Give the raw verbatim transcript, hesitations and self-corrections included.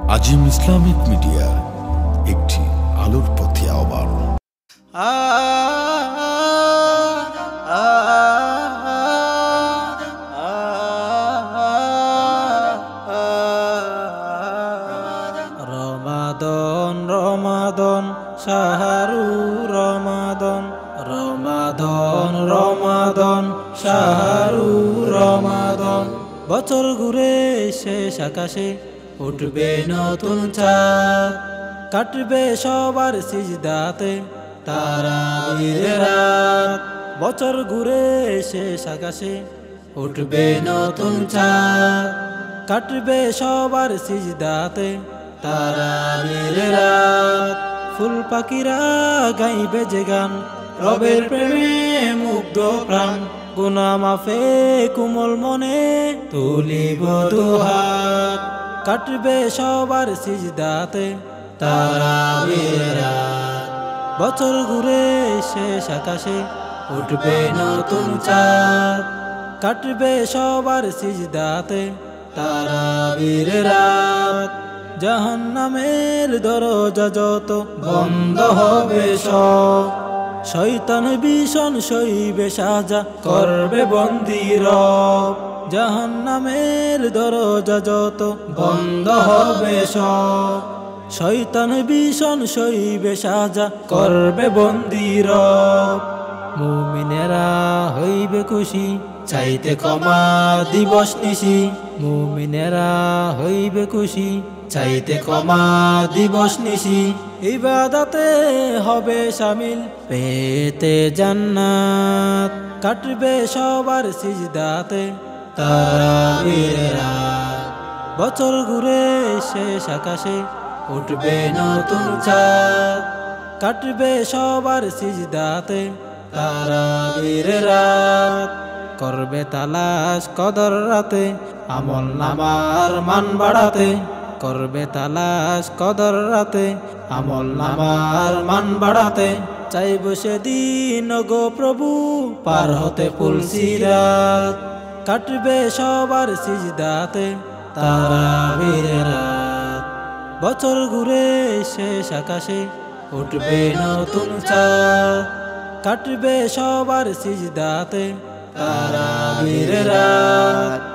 আজিম Islamic media, একটি আলোর পথে আহ্বান। রমাদন রমাদন শাহরু রমাদন, রমাদন রমাদন শাহরু রমাদন। বছর ঘুরে শেষ আকাশে উঠবে নতুন চাঁদ, কাটবে সবার সিজদাতে তারাবির রাত। বছর ঘুরে শেষ আকাশে উঠবে নতুন চাঁদ, কাটবে সবার সিজদাতে তারাবির রাত। ফুল পাখিরা গাইবে যে গান, রবের প্রেমে মুগ্ধ প্রাণ। গুনাহ মাফে কোমল মনে তুলিব দুহাত, কাটবে সবার সিজদাতে তারাবির রাত। বছর ঘুরে শেষ আকাশে উঠবে নতুন চাঁদ, কাটবে সবার সিজদাতে তারাবির রাত। জাহান্নামের দরজা যত বন্ধ হবে সব, শয়তান ভীষণ সইবে সাজা করবে বন্দী রব। জাহান্নামের দরজা যত বন্ধ হবে সব, শয়তান ভীষণ সইবে সাজা করবে বন্দী রব। মুমিনেরা হইবে খুশি চাইতে ক্ষমা দিবস নিশি, মুমিনেরা হইবে খুশি চাইতে ক্ষমা দিবস নিশি। ইবাদতে হবে শামিল পেতে জান্নাত, কাটবে সবার সিজদাতে তারাবির রাত। বছর ঘুরে শেষ আকাশে উঠবে নতুন চাঁদ, কাটবে সবার সিজদাতে তারাবির রাত। করবে তালাশ কদর রাতে আমল নামার মান বাড়াতে, করবে তালাশ কদর রাতে আমল নামার মান বাড়াতে। চাইব সেদিন গো প্রভু পার হতে পুলসিরাত, কাটবে সবার সিজদাতে তারাবির রাত। বছর ঘুরে শেষ আকাশে উঠবে নতুন চাঁদ, কাটবে সবার সিজদাতে তারাবির রাত।